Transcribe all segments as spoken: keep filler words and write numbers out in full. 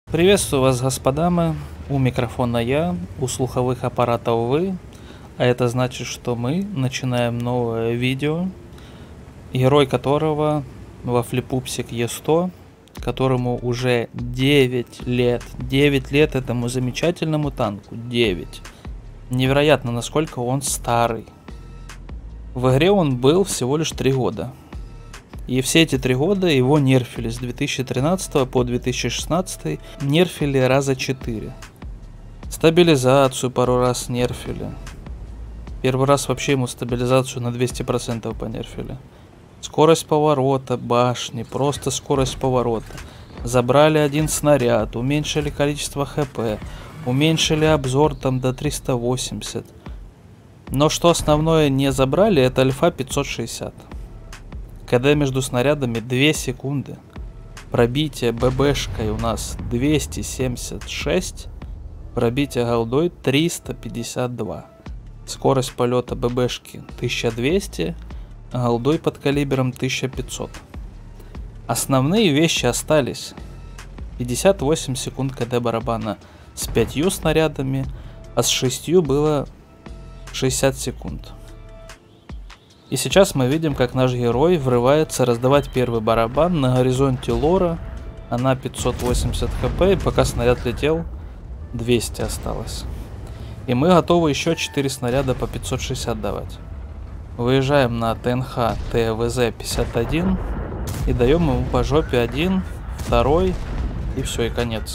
Приветствую вас, господа мы. У микрофона я, у слуховых аппаратов вы. А это значит, что мы начинаем новое видео, герой которого во флипупсик Е сто, которому уже девять лет. девять лет этому замечательному танку. девять. Невероятно, насколько он старый. В игре он был всего лишь три года. И все эти три года его нерфили с две тысячи тринадцатого по две тысячи шестнадцатый, нерфили раза четыре. Стабилизацию пару раз нерфили. Первый раз вообще ему стабилизацию на двести процентов понерфили. Скорость поворота, башни, просто скорость поворота. Забрали один снаряд, уменьшили количество хп, уменьшили обзор там до триста восемьдесят. Но что основное не забрали, это альфа пятьсот шестьдесят. Когда между снарядами две секунды, пробитие ББшкой у нас двести семьдесят шесть, пробитие голдой триста пятьдесят два. Скорость полета ББшки тысяча двести, а голдой под калибром тысяча пятьсот. Основные вещи остались. пятьдесят восемь секунд КД барабана с пятью снарядами, а с шестью было шестьдесят секунд. И сейчас мы видим, как наш герой врывается раздавать первый барабан на горизонте лора. Она пятьсот восемьдесят хп, и пока снаряд летел, двести осталось. И мы готовы еще четыре снаряда по пятьсот шестьдесят давать. Выезжаем на ТНХ ТВЗ пятьдесят один и даем ему по жопе один, второй, и все, и конец.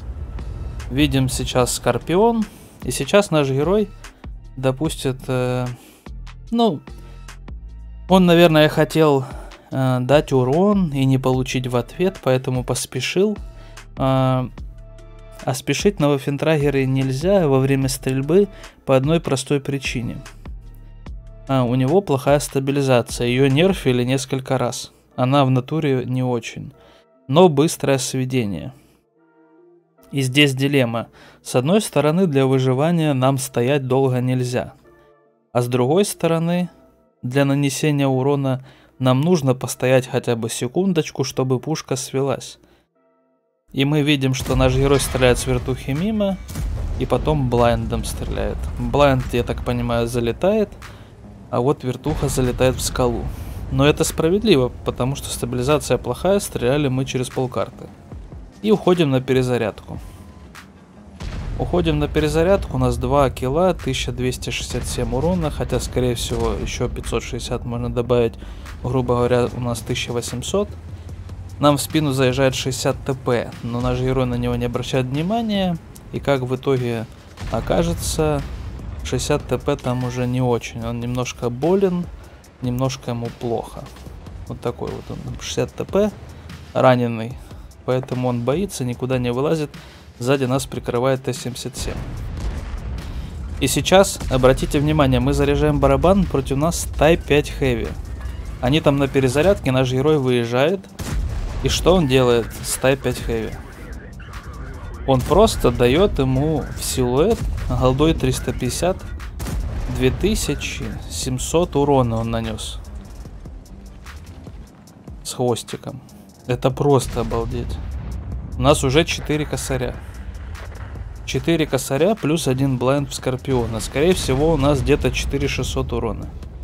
Видим сейчас Скорпион, и сейчас наш герой допустит, э, ну... Он, наверное, хотел э, дать урон и не получить в ответ, поэтому поспешил. Э, а спешить на Ваффентрагере нельзя во время стрельбы по одной простой причине. А, у него плохая стабилизация, ее нерфили несколько раз. Она в натуре не очень. Но быстрое сведение. И здесь дилемма. С одной стороны, для выживания нам стоять долго нельзя. А с другой стороны... Для нанесения урона нам нужно постоять хотя бы секундочку, чтобы пушка свелась. И мы видим, что наш герой стреляет с вертухи мимо, и потом блайндом стреляет. Блайнд, я так понимаю, залетает, а вот вертуха залетает в скалу. Но это справедливо, потому что стабилизация плохая, стреляли мы через полкарты. И уходим на перезарядку. Уходим на перезарядку, у нас два килла, тысяча двести шестьдесят семь урона, хотя скорее всего еще пятьсот шестьдесят можно добавить, грубо говоря, у нас тысяча восемьсот. Нам в спину заезжает шестьдесят ТП, но наш герой на него не обращает внимания, и как в итоге окажется, шестьдесят ТП там уже не очень, он немножко болен, немножко ему плохо. Вот такой вот он, шестьдесят ТП, раненый, поэтому он боится, никуда не вылазит. Сзади нас прикрывает Т семьдесят семь. И сейчас, обратите внимание, мы заряжаем барабан, против нас Тайп пять Heavy. Они там на перезарядке, наш герой выезжает. И что он делает с Тайп пять Heavy? Он просто дает ему в силуэт голдой триста пятьдесят, две тысячи семьсот урона он нанес. С хвостиком. Это просто обалдеть. У нас уже четыре косаря. четыре косаря плюс один блайнд в Скорпиона. Скорее всего, у нас где-то четыре тысячи шестьсот урона.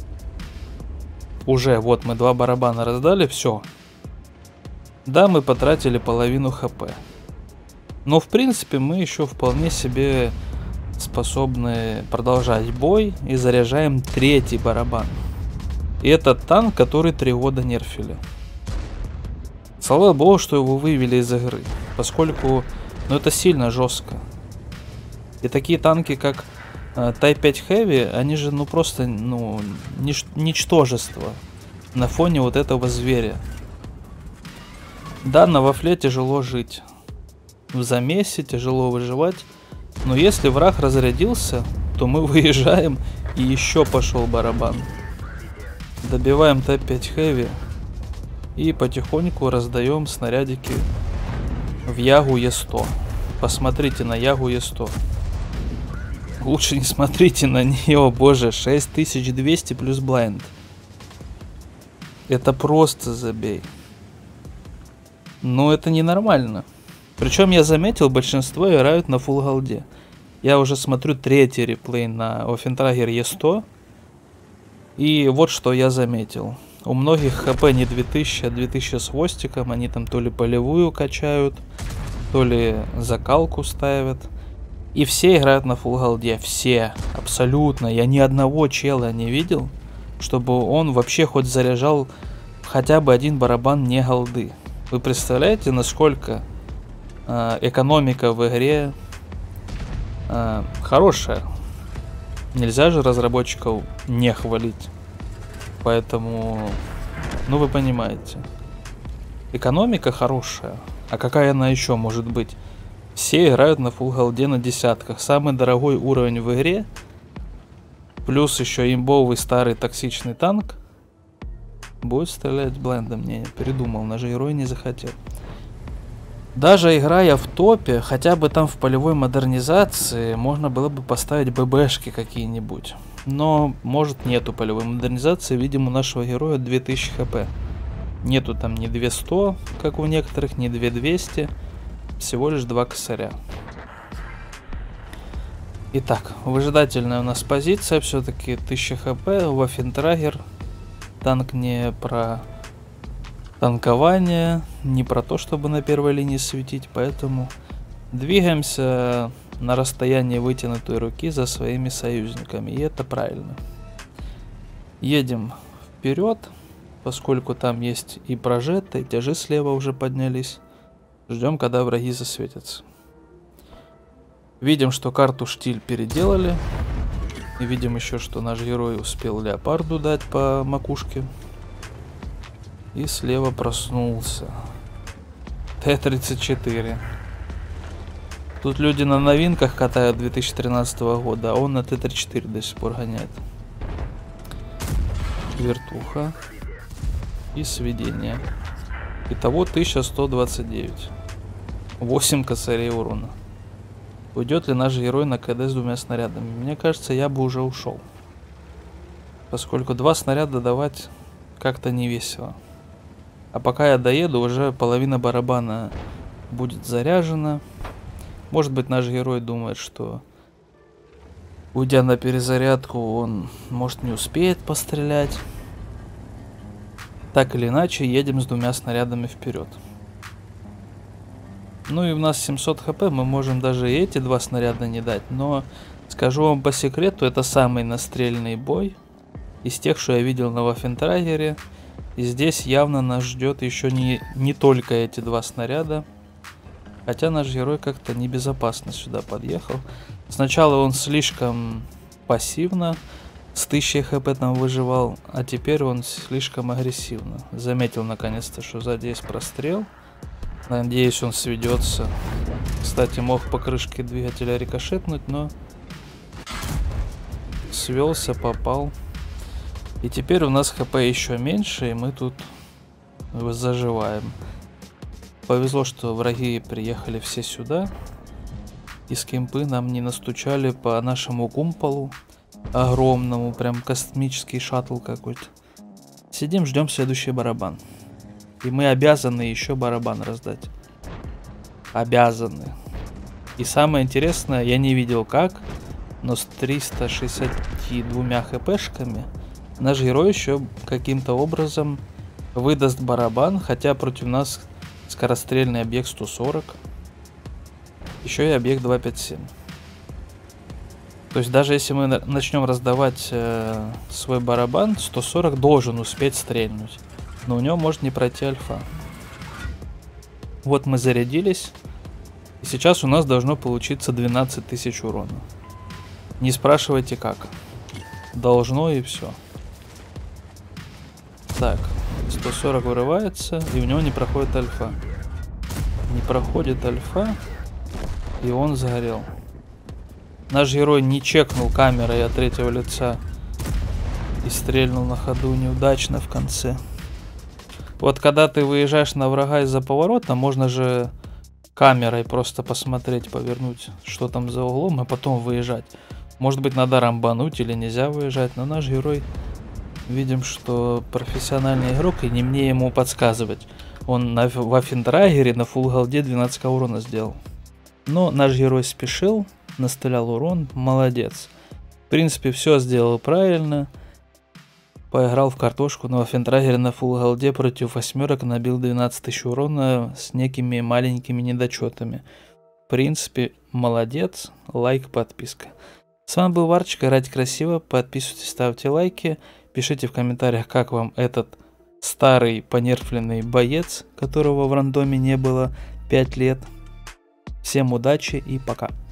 Уже, вот мы два барабана раздали, все. Да, мы потратили половину хп. Но, в принципе, мы еще вполне себе способны продолжать бой и заряжаем третий барабан. И это танк, который три года нерфили. Слава богу, что его вывели из игры, поскольку ну, это сильно жестко. И такие танки, как э, Тайп пять Heavy, они же ну просто ну, нич ничтожество на фоне вот этого зверя. Да, на вафле тяжело жить, в замесе тяжело выживать, но если враг разрядился, то мы выезжаем и еще пошел барабан. Добиваем Тайп пять Heavy. И потихоньку раздаем снарядики в Ягу Е сто. Посмотрите на Ягу Е сто. Лучше не смотрите на нее, боже, шесть тысяч двести плюс блайнд. Это просто забей. Но это ненормально. Причем я заметил, большинство играют на фулл голде. Я уже смотрю третий реплей на Оффентрагер Е сто. И вот что я заметил. У многих хп не две тысячи, а две тысячи с хвостиком. Они там то ли полевую качают, то ли закалку ставят. И все играют на фулл голде. Все. Абсолютно. Я ни одного чела не видел, чтобы он вообще хоть заряжал хотя бы один барабан не голды. Вы представляете, насколько э, экономика в игре э, хорошая? Нельзя же разработчиков не хвалить. Поэтому, ну вы понимаете. Экономика хорошая. А какая она еще может быть? Все играют на фулл голде на десятках. Самый дорогой уровень в игре. Плюс еще имбовый старый токсичный танк. Будет стрелять блендом. Не, передумал. Наш герой не захотел. Даже играя в топе, хотя бы там в полевой модернизации, можно было бы поставить ББшки какие-нибудь. Но, может, нету полевой модернизации. Видимо, у нашего героя две тысячи хп. Нету там ни две сто, как у некоторых, ни две двести. Всего лишь два косаря. Итак, выжидательная у нас позиция. Все-таки тысяча хп. Оффентрагер. Танк не про танкование, не про то, чтобы на первой линии светить. Поэтому двигаемся на расстоянии вытянутой руки за своими союзниками. И это правильно. Едем вперед, поскольку там есть и прожетта, и тяжи слева уже поднялись. Ждем, когда враги засветятся. Видим, что карту штиль переделали. И видим еще, что наш герой успел леопарду дать по макушке. И слева проснулся. Т тридцать четыре. Тут люди на новинках катают две тысячи тринадцатого года, а он на Т тридцать четыре до сих пор гоняет. Вертуха. И сведение. Итого тысяча сто двадцать девять. восемь косарей урона. Уйдет ли наш герой на КД с двумя снарядами? Мне кажется, я бы уже ушел. Поскольку два снаряда давать как-то не весело. А пока я доеду, уже половина барабана будет заряжена. Может быть, наш герой думает, что уйдя на перезарядку, он может не успеет пострелять. Так или иначе, едем с двумя снарядами вперед. Ну и у нас семьсот хп, мы можем даже и эти два снаряда не дать. Но скажу вам по секрету, это самый настрельный бой из тех, что я видел на Оффентрагере. И здесь явно нас ждет еще не, не только эти два снаряда. Хотя наш герой как-то небезопасно сюда подъехал. Сначала он слишком пассивно с тысячей хп там выживал, а теперь он слишком агрессивно. Заметил наконец-то, что сзади есть прострел. Надеюсь, он сведется. Кстати, мог по крышке двигателя рикошетнуть, но свелся, попал. И теперь у нас хп еще меньше, и мы тут заживаем. Повезло, что враги приехали все сюда. Из кемпы нам не настучали по нашему кумполу огромному, прям космический шаттл какой-то. Сидим, ждем следующий барабан. И мы обязаны еще барабан раздать. Обязаны. И самое интересное, я не видел как, но с тремястами шестьдесятью двумя хпшками наш герой еще каким-то образом выдаст барабан, хотя против нас скорострельный объект сто сорок. Еще и объект два пять семь. То есть даже если мы начнем раздавать э, свой барабан, сто сорок должен успеть стрельнуть. Но у него может не пройти альфа. Вот мы зарядились. И сейчас у нас должно получиться двенадцать тысяч урона. Не спрашивайте как. Должно и все. Так, сто сорок вырывается, и у него не проходит альфа. Не проходит альфа, и он сгорел. Наш герой не чекнул камерой от третьего лица и стрельнул на ходу неудачно в конце. Вот когда ты выезжаешь на врага из-за поворота, можно же камерой просто посмотреть, повернуть, что там за углом, а потом выезжать. Может быть, надо рамбануть или нельзя выезжать, но наш герой, видим, что профессиональный игрок, и не мне ему подсказывать. Он на Ваффендрагере на фулл голде двенадцать ка урона сделал. Но наш герой спешил, настрелял урон, молодец. В принципе, все сделал правильно. Поиграл в картошку на Ваффендрагере на фулл голде против восьмерок, набил двенадцать тысяч урона с некими маленькими недочетами. В принципе, молодец. Лайк, подписка. С вами был Варчик. Играйте красиво, подписывайтесь, ставьте лайки. Пишите в комментариях, как вам этот старый понерфленный боец, которого в рандоме не было пять лет. Всем удачи и пока.